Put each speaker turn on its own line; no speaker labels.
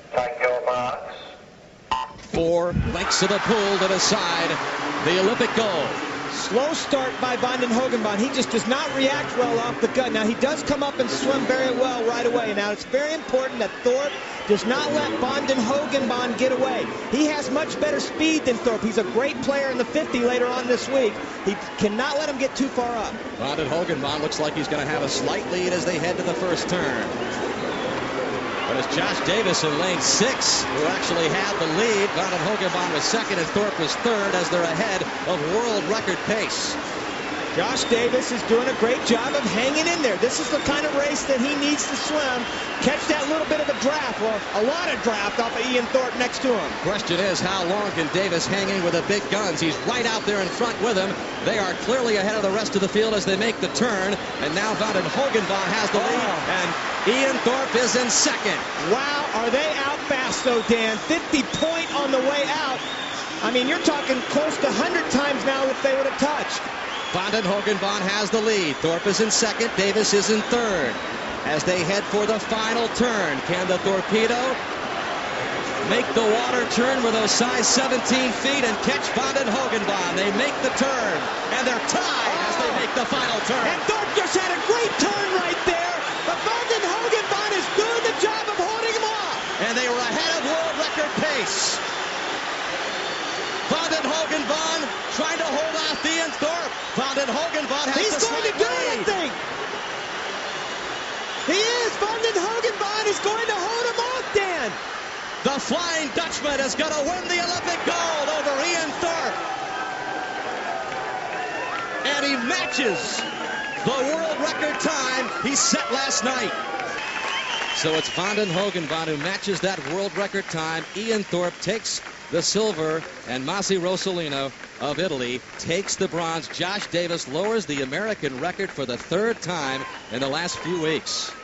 Tycho Box.
4 lengths of the pool to the side. The Olympic gold.
Slow start by Vanden Heugenbond. He just does not react well off the gut. Now, he does come up and swim very well right away. Now, it's very important that Thorpe does not let Vanden Heugenbond get away. He has much better speed than Thorpe. He's a great player in the 50 later on this week. He cannot let him get too far up.
Vanden Heugenbond looks like he's going to have a slight lead as they head to the first turn. But it's Josh Davis in lane 6 who actually had the lead. Vanden Heugenbond was second and Thorpe was third as they're ahead of world record pace.
Josh Davis is doing a great job of hanging in there. This is the kind of race that he needs to swim. Catch that little bit of a draft, or a lot of draft off of Ian Thorpe next to him.
Question is, how long can Davis hang in with the big guns? He's right out there in front with him. They are clearly ahead of the rest of the field as they make the turn. And now Vanden Heugenbond has the lead, and Ian Thorpe is in second.
Wow, are they out fast though, Dan? 50 point on the way out. I mean, you're talking close to 100 times now if they would have touched.
Vanden Heugenbond has the lead. Thorpe is in second. Davis is in third. As they head for the final turn, can the Torpedo make the water turn with those size 17 feet and catch Vanden Heugenbond? They make the turn, and they're tied as they make the final turn.
And Thorpe just had a great turn right there, but Vanden Heugenbond is doing the job of holding him off.
And they were ahead of world record pace. Vanden Heugenbond trying to hold off Ian Thorpe. Vanden Heugenbond has
He's
the
going to
slight
do
lead.
anything. He is. Vanden Heugenbond is going to hold him off, Dan.
The Flying Dutchman is going to win the Olympic gold over Ian Thorpe. And he matches the world record time he set last night. So it's Vanden Heugenbond who matches that world record time. Ian Thorpe takes the silver, and Masi Rosolino of Italy takes the bronze. Josh Davis lowers the American record for the third time in the last few weeks.